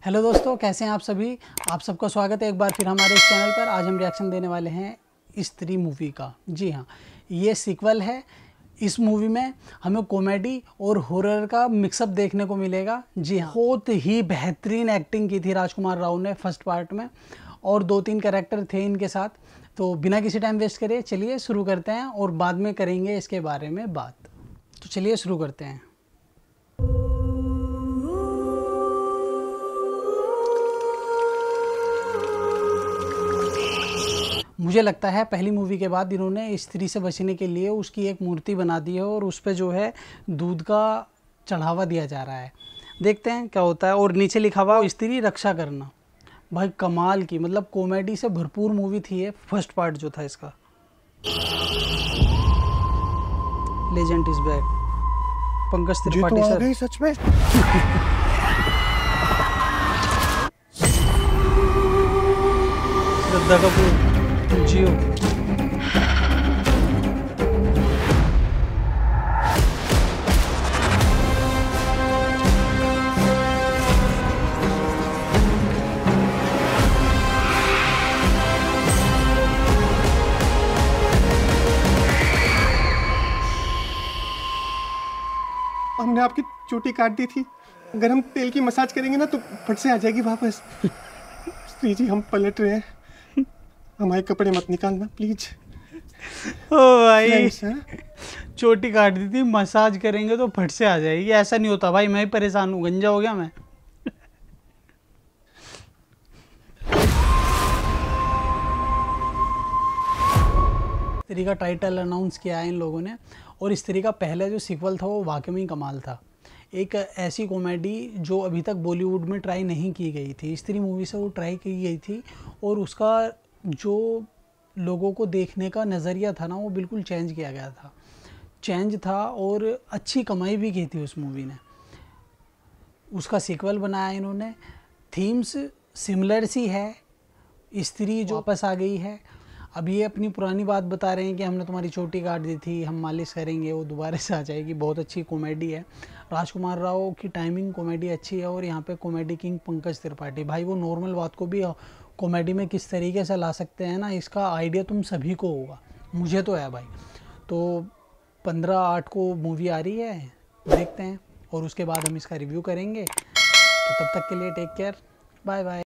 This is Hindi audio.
हेलो दोस्तों, कैसे हैं आप सभी। आप सबका स्वागत है एक बार फिर हमारे इस चैनल पर। आज हम रिएक्शन देने वाले हैं स्त्री मूवी का। जी हाँ, ये सीक्वल है। इस मूवी में हमें कॉमेडी और हॉरर का मिक्सअप देखने को मिलेगा। जी हाँ, बहुत ही बेहतरीन एक्टिंग की थी राजकुमार राव ने फर्स्ट पार्ट में, और 2-3 कैरेक्टर थे इनके साथ। तो बिना किसी टाइम वेस्ट करे चलिए शुरू करते हैं, और बाद में करेंगे इसके बारे में बात। तो चलिए शुरू करते हैं। मुझे लगता है पहली मूवी के बाद इन्होंने स्त्री से बचने के लिए उसकी एक मूर्ति बना दी है, और उस पर जो है दूध का चढ़ावा दिया जा रहा है। देखते हैं क्या होता है। और नीचे लिखा हुआ स्त्री रक्षा करना। भाई कमाल की, मतलब कॉमेडी से भरपूर मूवी थी ये फर्स्ट पार्ट जो था इसका। Legend is back. Pankaj Tripathi sir. गई सच में। श्रद्धा कपूर जियो। हमने आपकी चोटी काट दी थी। गरम तेल की मसाज करेंगे ना तो फट से आ जाएगी वापस। स्त्री जी, हम पलट रहे हैं, हमारे कपड़े मत निकालना प्लीज। ओ भाई, चोटी काट दी थी, मसाज करेंगे तो फट से आ जाएगी। ऐसा नहीं होता भाई, मैं ही परेशान हूँ, गंजा हो गया मैं। स्त्री का टाइटल अनाउंस किया है इन लोगों ने, और स्त्री का पहला जो सीक्वल था वो वाकई में कमाल था। एक ऐसी कॉमेडी जो अभी तक बॉलीवुड में ट्राई नहीं की गई थी, स्त्री मूवी से वो ट्राई की गई थी, और उसका जो लोगों को देखने का नज़रिया था ना, वो बिल्कुल चेंज किया गया था। चेंज था और अच्छी कमाई भी की थी उस मूवी ने। उसका सीक्वल बनाया इन्होंने। थीम्स सिमिलर सी है। स्त्री जो वापस आ गई है, अब ये अपनी पुरानी बात बता रहे हैं कि हमने तुम्हारी चोटी काट दी थी, हम मालिश करेंगे, वो दोबारा से आ जाएगी। बहुत अच्छी कॉमेडी है। राजकुमार राव की टाइमिंग कॉमेडी अच्छी है, और यहाँ पे कॉमेडी किंग पंकज त्रिपाठी भाई, वो नॉर्मल बात को भी कॉमेडी में किस तरीके से ला सकते हैं ना, इसका आइडिया तुम सभी को होगा, मुझे तो है भाई। तो 15/8 को मूवी आ रही है, देखते हैं, और उसके बाद हम इसका रिव्यू करेंगे। तो तब तक के लिए टेक केयर, बाय बाय।